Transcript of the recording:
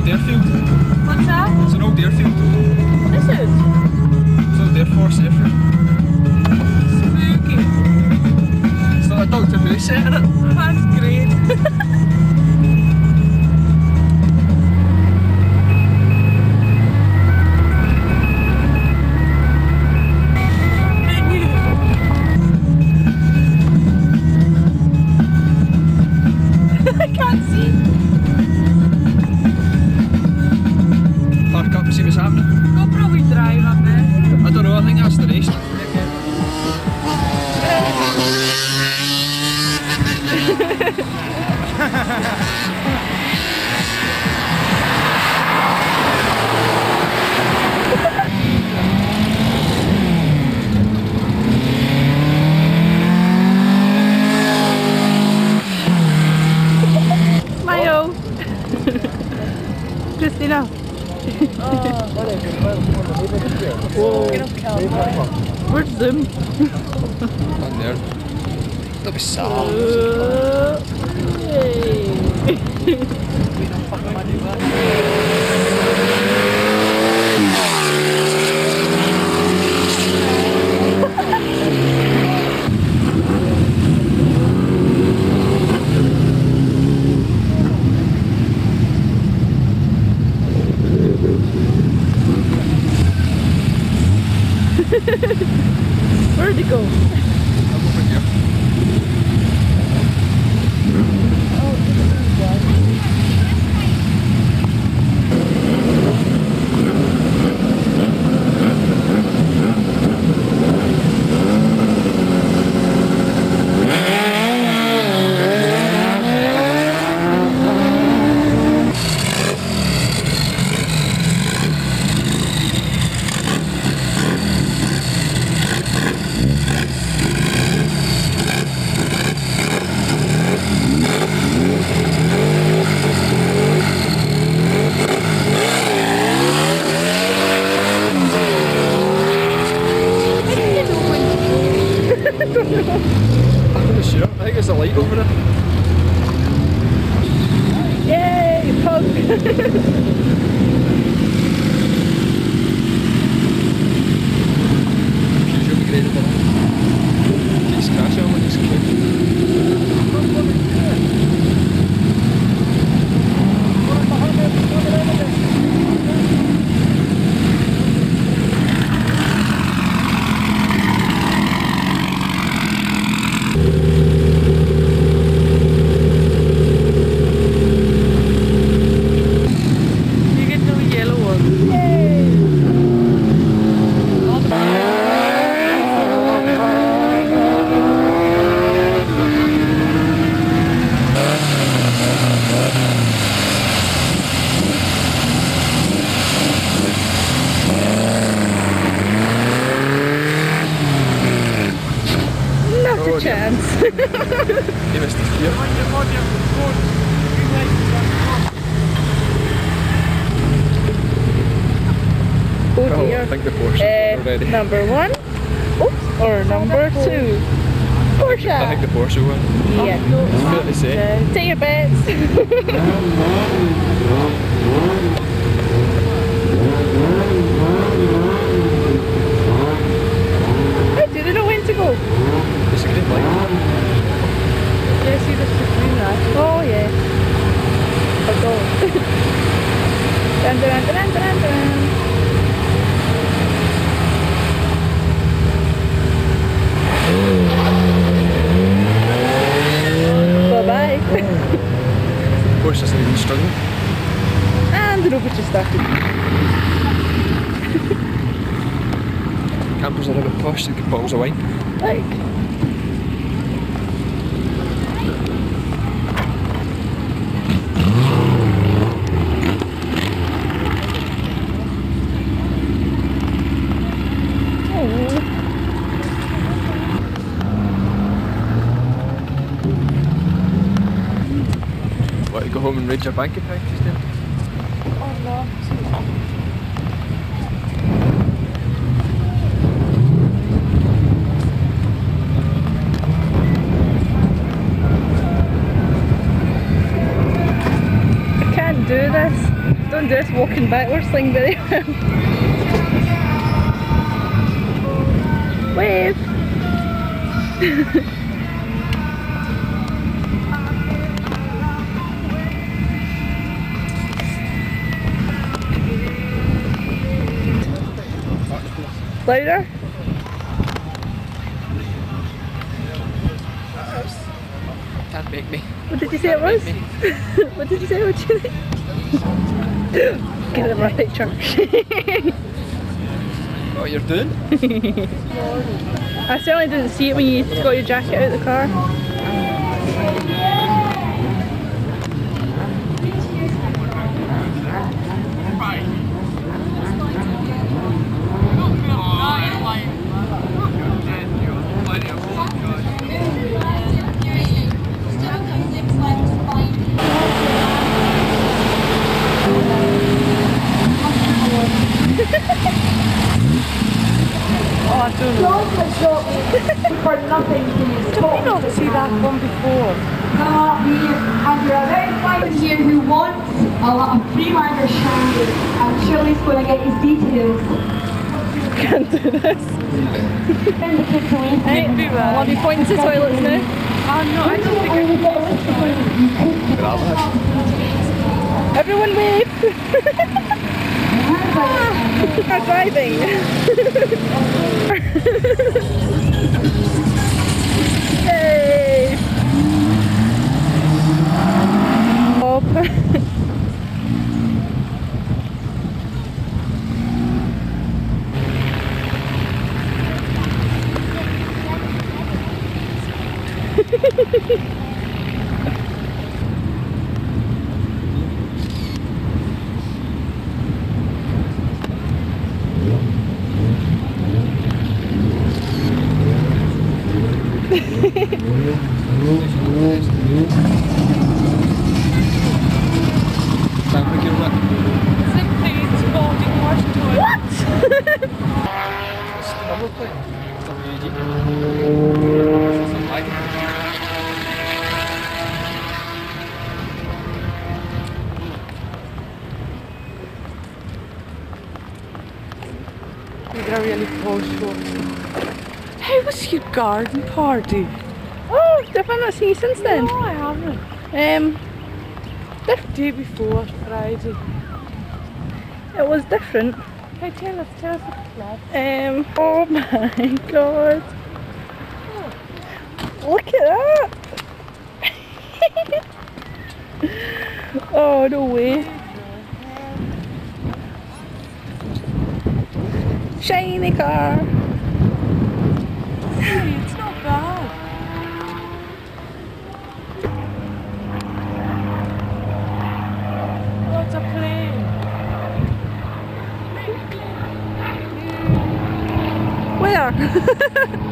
old airfield. What's that? It's an old airfield. This is? It's an old Air Force airfield. Spooky. It's not a Doctor Who set in it. That's great. I can't see. Park up and see what's happening. We'll probably drive up there. I don't know, I think that's the race. Mayo. Christina. Whoa. Where's Zoom? On there. That'll be sad. Where'd he go? I'm over here. I'm not sure. I think there's a light over there. Yay, pug! She'll be great at that. He's crashing on his kid. Chance. He missed his gear. Oh Oh, dear. I think the Porsche is already. Number one. Oops. Or number two. Porsche. I think the Porsche won. Yeah. It's fair to say. Take your bets. How do they know when to go? It's a great light. Yeah, see the Supreme that. Oh yeah. I'll go. Dun, dun, dun, dun, dun, dun. Bye-bye. Porsche isn't even struggling. And the robot just started. Campers are a bit posh, they get bottles of wine. Like. What, you go home and raid your bank account, Christina? Oh no. don't do this walking backwards thing very well. Wave! Louder? Can't make me. What did you say it was? What did you say? What did you say? Get it my picture. What you're doing? I certainly didn't see it when you got your jacket out of the car. For nothing to Did we not see that one before? and you're a very fine here who wants a lot of free rider shandy, and Shirley's going to get his details. Can't do this. Send the kids away. Hey, I'll be pointing to toilets now. Oh no, I don't think Everyone wave! We're driving! Yay! Bob. we got a really posh one. How was your garden party? Oh, have I not seen you since then? No, I haven't. The day before, Friday. It was different. Hey, tell us what the club. Oh my god. Look at that! Oh, no way. Shiny car! Hey, it's not bad. What's a plane? Where?